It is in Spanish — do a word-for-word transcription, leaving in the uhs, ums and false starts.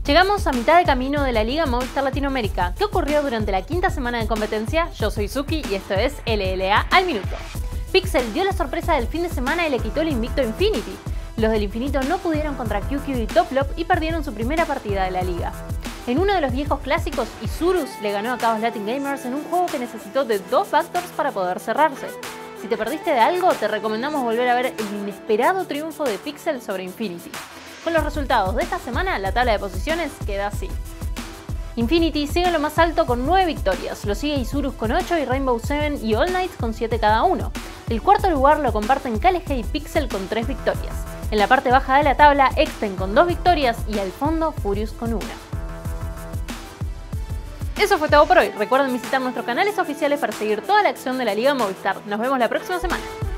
Llegamos a mitad de camino de la Liga Movistar Latinoamérica. ¿Qué ocurrió durante la quinta semana de competencia? Yo soy Suki y esto es L L A al minuto. Pixel dio la sorpresa del fin de semana y le quitó el invicto a Infinity. Los del Infinito no pudieron contra Q Q y Toplop y perdieron su primera partida de la liga. En uno de los viejos clásicos, Isurus le ganó a Chaos Latin Gamers en un juego que necesitó de dos backdoors para poder cerrarse. Si te perdiste de algo, te recomendamos volver a ver el inesperado triunfo de Pixel sobre Infinity. Con los resultados de esta semana, la tabla de posiciones queda así. Infinity sigue en lo más alto con nueve victorias, lo sigue Isurus con ocho y Rainbow Seven y All Knights con siete cada uno. El cuarto lugar lo comparten K L G y Pixel con tres victorias. En la parte baja de la tabla, Exten con dos victorias y al fondo Furious con una. Eso fue todo por hoy. Recuerden visitar nuestros canales oficiales para seguir toda la acción de la Liga Movistar. Nos vemos la próxima semana.